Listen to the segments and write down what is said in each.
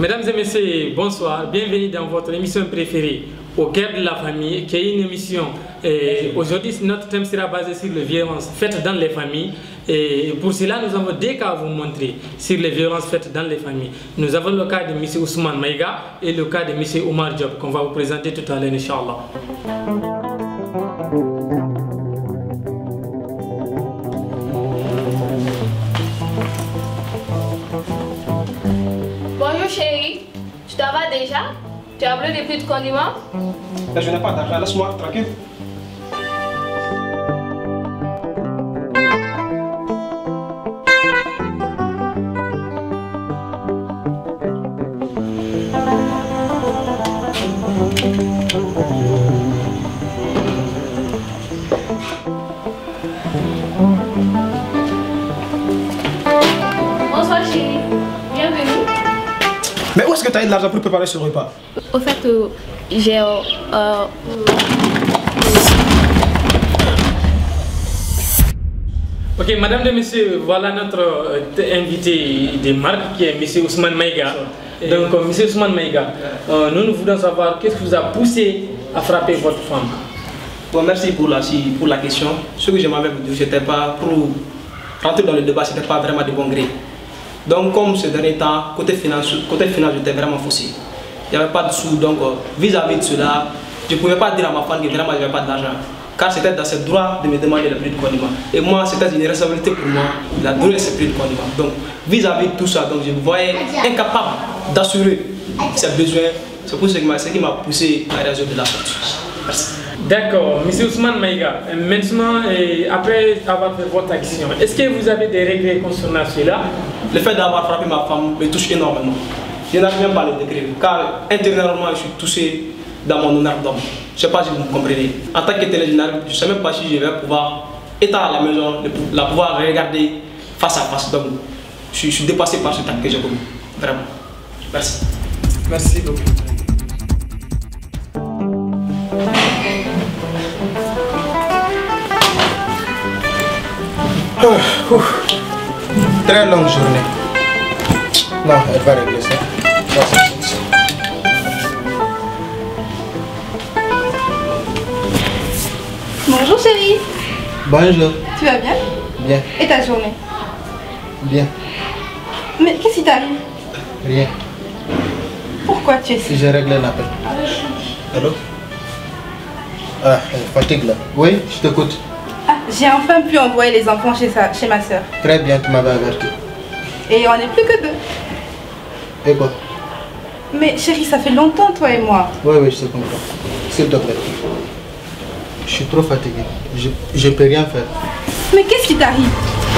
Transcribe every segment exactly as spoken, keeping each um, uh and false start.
Mesdames et messieurs, bonsoir. Bienvenue dans votre émission préférée, Au cœur de la famille, qui est une émission. Aujourd'hui, notre thème sera basé sur les violences faites dans les familles. Et pour cela, nous avons deux cas à vous montrer sur les violences faites dans les familles. Nous avons le cas de M. Ousmane Maïga et le cas de M. Omar Diop, qu'on va vous présenter tout à l'heure, Inch'Allah. Bonjour chérie, tu t'en vas déjà? Tu as besoin de plus de condiments? Mais je n'ai pas d'argent, laisse-moi tranquille. Bonsoir chérie, bienvenue. Mais où est-ce que tu as eu de l'argent pour préparer ce repas? Au fait, euh, j'ai... Euh, euh... Ok, madame et messieurs, voilà notre euh, invité de marque qui est M. Ousmane Maïga. Donc, euh, M. Ousmane Maïga, euh, nous, nous voulons savoir qu'est-ce qui vous a poussé à frapper votre femme. Bon, merci pour la, pour la question. Ce que je m'avais dit, c'était pas pour rentrer dans le débat, c'était pas vraiment de bon gré. Donc, comme ces derniers temps, côté finance, côté finance, j'étais vraiment faussé. Il n'y avait pas de sous, donc vis-à-vis -vis de cela, je ne pouvais pas dire à ma femme que vraiment je n'avais pas d'argent. Car c'était dans ses droits de me demander le prix de condiment. Et moi, c'était une responsabilité pour moi de la donner ce prix de condiment. Donc, vis-à-vis -vis de tout ça, donc, je me voyais incapable d'assurer ses besoins. C'est pour ce qui m'a poussé à résoudre la faute. Merci. D'accord, M. Ousmane Maïga, maintenant, et après avoir fait votre action, est-ce que vous avez des regrets concernant cela? Le fait d'avoir frappé ma femme me touche énormément. Je n'arrive même pas à le décrire, car intérieurement, je suis touché dans mon honneur d'homme. Je ne sais pas si vous me comprenez. En tant que tel, je ne sais même pas si je vais pouvoir être à la maison, la pouvoir regarder face à face. Donc, je suis, je suis dépassé par ce acte que j'ai commis. Vraiment. Merci. Merci beaucoup. Oh, très longue journée. Non, elle va régler ça. Bonjour chérie. Bonjour. Tu vas bien? Bien. Et ta journée? Bien. Mais qu'est-ce qui t'arrive? Rien. Pourquoi tu es Si si... j'ai réglé l'appel. Allô? Ah, elle fatigue là. Oui, je t'écoute. Ah, j'ai enfin pu envoyer les enfants chez, sa... chez ma soeur. Très bien, tu m'avais averti. Et on n'est plus que deux. Et quoi? Mais chérie, ça fait longtemps toi et moi. Oui, oui, je te comprends. S'il te plaît. Je suis trop fatigué. Je ne peux rien faire. Mais qu'est-ce qui t'arrive?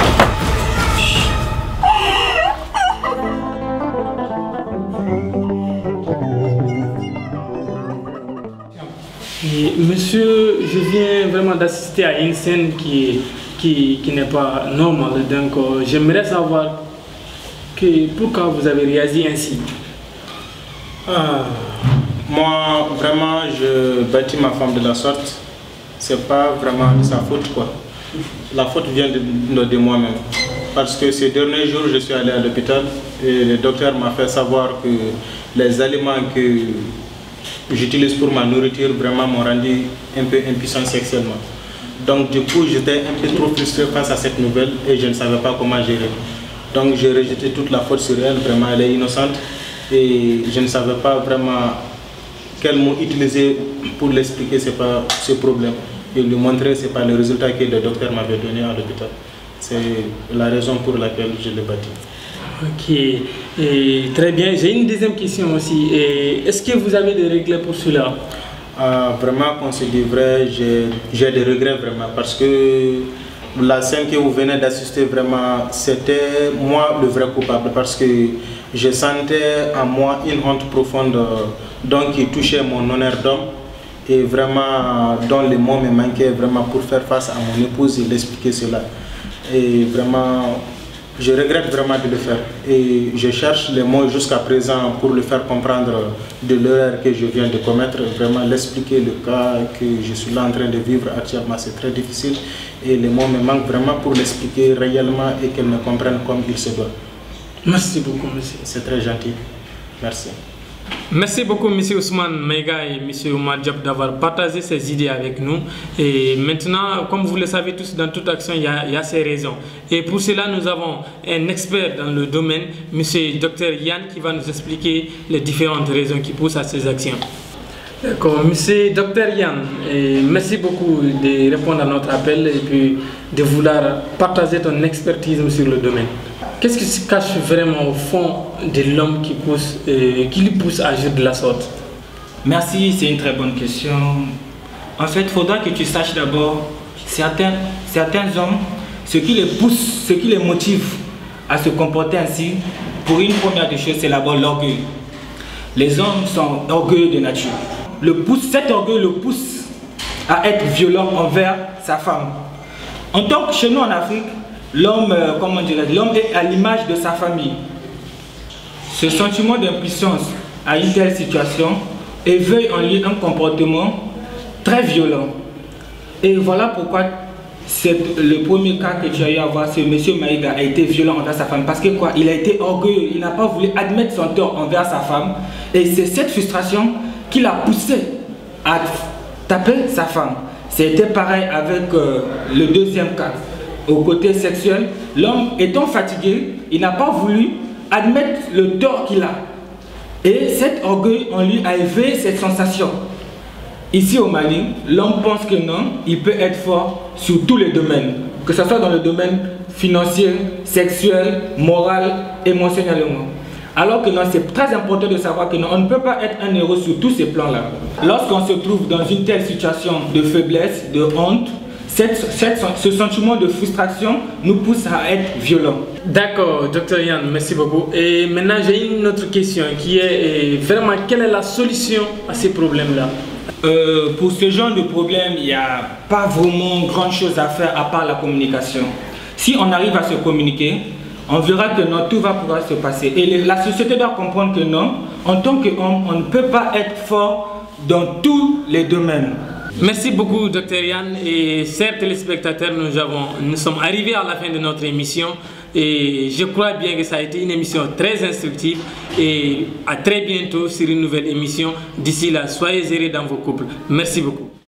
Et monsieur, je viens vraiment d'assister à une scène qui, qui, qui n'est pas normale. Donc, euh, j'aimerais savoir que, pourquoi vous avez réagi ainsi. Ah, moi, vraiment, je bâtis ma femme de la sorte. C'est pas vraiment de sa faute, quoi. La faute vient de, de, de moi-même. Parce que ces derniers jours, je suis allé à l'hôpital et le docteur m'a fait savoir que les aliments que j'utilise pour ma nourriture vraiment m'ont rendu un peu impuissant sexuellement. Donc du coup, j'étais un peu trop frustré face à cette nouvelle et je ne savais pas comment gérer. Donc j'ai rejeté toute la faute sur elle, vraiment elle est innocente et je ne savais pas vraiment quel mot utiliser pour l'expliquer c'est pas ce problème. Et lui montrer c'est pas le résultat que le docteur m'avait donné à l'hôpital. C'est la raison pour laquelle je l'ai bâti. Ok, et très bien. J'ai une deuxième question aussi. Est-ce que vous avez des regrets pour cela? euh, Vraiment, qu'on se dit vrai, j'ai des regrets vraiment parce que la scène que vous venez d'assister vraiment, c'était moi le vrai coupable parce que je sentais en moi une honte profonde donc qui touchait mon honneur d'homme et vraiment dont les mots me manquaient vraiment pour faire face à mon épouse et l'expliquer cela. Et vraiment, je regrette vraiment de le faire et je cherche les mots jusqu'à présent pour le faire comprendre de l'erreur que je viens de commettre, vraiment l'expliquer le cas que je suis là en train de vivre actuellement, c'est très difficile et les mots me manquent vraiment pour l'expliquer réellement et qu'elle me comprenne comme il se doit. Merci beaucoup, monsieur. C'est très gentil. Merci. Merci beaucoup, M. Ousmane Maïga et M. Oumar Diop, d'avoir partagé ces idées avec nous. Et maintenant, comme vous le savez tous, dans toute action, il y a, il y a ses raisons. Et pour cela, nous avons un expert dans le domaine, M. Dr Yann, qui va nous expliquer les différentes raisons qui poussent à ces actions. D'accord, M. Dr Yann, et merci beaucoup de répondre à notre appel et puis de vouloir partager ton expertise sur le domaine. Qu'est-ce qui se cache vraiment au fond de l'homme qui, pousse, euh, qui lui pousse à agir de la sorte? Merci, c'est une très bonne question. En fait, il faudra que tu saches d'abord certains, certains hommes, ce qui les pousse, ce qui les motive à se comporter ainsi. Pour une première des choses, c'est d'abord l'orgueil. Les hommes sont orgueilleux de nature. Le pousse, cet orgueil le pousse à être violent envers sa femme. En tant que chez nous en Afrique, l'homme, euh, comment dirais-je, l'homme est à l'image de sa famille. Ce sentiment d'impuissance à une telle situation éveille en lui un comportement très violent. Et voilà pourquoi le premier cas que tu as eu à voir, ce monsieur Maïga a été violent envers sa femme. Parce que quoi, il a été orgueilleux, il n'a pas voulu admettre son tort envers sa femme. Et c'est cette frustration qui l'a poussé à taper sa femme. C'était pareil avec euh, le deuxième cas. Au côté sexuel, l'homme étant fatigué, il n'a pas voulu admettre le tort qu'il a. Et cet orgueil en lui a éveillé cette sensation. Ici au Mali, l'homme pense que non, il peut être fort sur tous les domaines. Que ce soit dans le domaine financier, sexuel, moral, émotionnellement. Alors que non, c'est très important de savoir que non, on ne peut pas être un héros sur tous ces plans-là. Lorsqu'on se trouve dans une telle situation de faiblesse, de honte, Cette, cette, ce sentiment de frustration nous pousse à être violents. D'accord, Dr Yann, merci beaucoup. Et maintenant, j'ai une autre question qui est vraiment, quelle est la solution à ces problèmes-là? euh, Pour ce genre de problème, il n'y a pas vraiment grand chose à faire à part la communication. Si on arrive à se communiquer, on verra que non, tout va pouvoir se passer. Et les, la société doit comprendre que non, en tant qu'homme, on ne peut pas être fort dans tous les domaines. Merci beaucoup, Dr Yann. Et chers téléspectateurs, nous, avons, nous sommes arrivés à la fin de notre émission. Et je crois bien que ça a été une émission très instructive. Et à très bientôt sur une nouvelle émission. D'ici là, soyez heureux dans vos couples. Merci beaucoup.